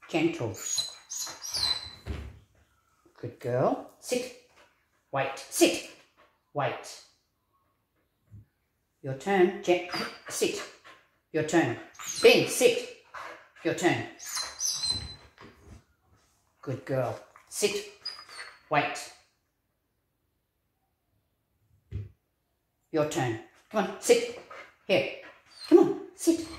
Gentle. Good girl. Sit. Wait. Sit. Wait. Your turn. Sit. Your turn. Bing. Sit. Your turn. Good girl. Sit. Wait. Your turn. Come on. Sit. Here. Come on. Sit.